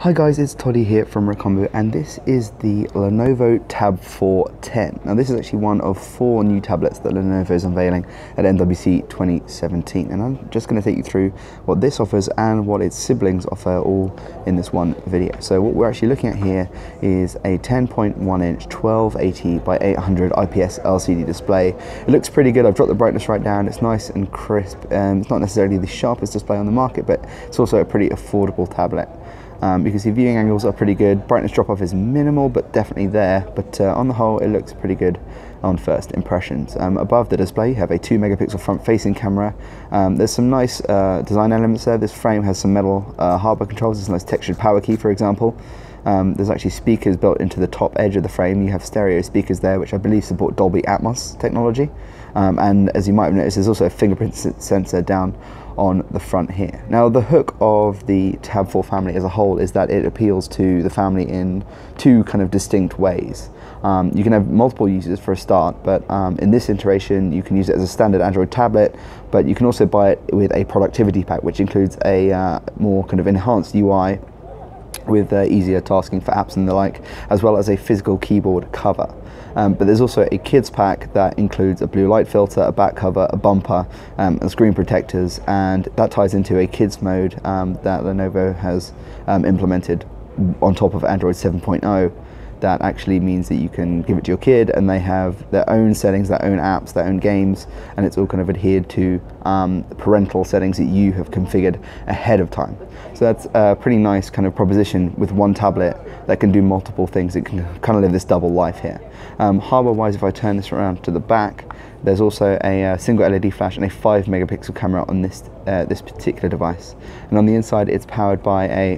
Hi guys, it's Toddy here from Recombo, and this is the Lenovo Tab 410. Now this is actually one of 4 new tablets that Lenovo is unveiling at MWC 2017, and I'm just going to take you through what this offers and what its siblings offer all in this one video. So what we're actually looking at here is a 10.1 inch 1280 by 800 IPS LCD display. It looks pretty good. I've dropped the brightness right down. It's nice and crisp. It's not necessarily the sharpest display on the market, but it's also a pretty affordable tablet. You can see viewing angles are pretty good. Brightness drop off is minimal, but definitely there. But on the whole, it looks pretty good on first impressions. Above the display, you have a 2 megapixel front-facing camera. There's some nice design elements there. This frame has some metal hardware controls. There's a nice textured power key, for example. There's actually speakers built into the top edge of the frame. You have stereo speakers there, which I believe support Dolby Atmos technology. And as you might have noticed, there's also a fingerprint sensor down on the front here. Now, the hook of the Tab 4 family as a whole is that it appeals to the family in 2 kind of distinct ways. You can have multiple uses for a start, but in this iteration you can use it as a standard Android tablet, but you can also buy it with a productivity pack, which includes a more kind of enhanced UI with easier tasking for apps and the like, as well as a physical keyboard cover. But there's also a kids pack that includes a blue light filter, a back cover, a bumper, and screen protectors, and that ties into a kids mode that Lenovo has implemented on top of Android 7.0. That actually means that you can give it to your kid and they have their own settings, their own apps, their own games, and it's all kind of adhered to parental settings that you have configured ahead of time. So that's a pretty nice kind of proposition with one tablet that can do multiple things. It can kind of live this double life here. Hardware-wise, if I turn this around to the back, there's also a single LED flash and a 5 megapixel camera on this particular device. And on the inside, it's powered by a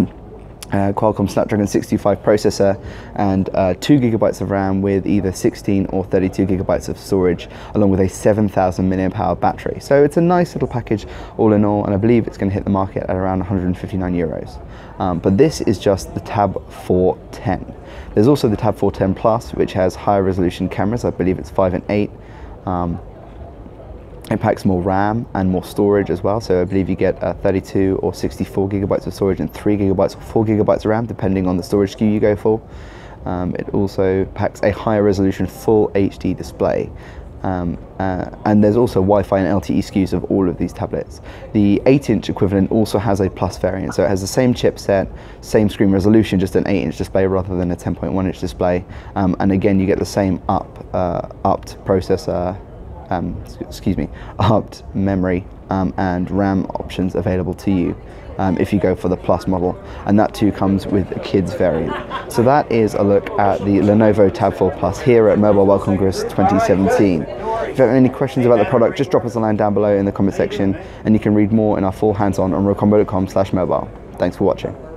Qualcomm Snapdragon 625 processor and 2 gigabytes of RAM with either 16 or 32 gigabytes of storage, along with a 7,000 mAh battery. So it's a nice little package all in all, and I believe it's going to hit the market at around 159 euros. But this is just the Tab 410. There's also the Tab 410 Plus, which has higher resolution cameras. I believe it's 5 and 8. It packs more RAM and more storage as well, so I believe you get 32 or 64 gigabytes of storage and 3 gigabytes or 4 gigabytes of RAM, depending on the storage SKU you go for. It also packs a higher resolution full HD display. And there's also Wi-Fi and LTE SKUs of all of these tablets. The 8-inch equivalent also has a Plus variant, so it has the same chipset, same screen resolution, just an 8-inch display rather than a 10.1-inch display. And again, you get the same upped processor, upped memory and RAM options available to you if you go for the Plus model, and that too comes with a kids variant. So that is a look at the Lenovo Tab 4 Plus here at Mobile World Congress 2017. If you have any questions about the product, just drop us a line down below in the comment section, and you can read more in our full hands-on Recombo.com/mobile. Thanks for watching.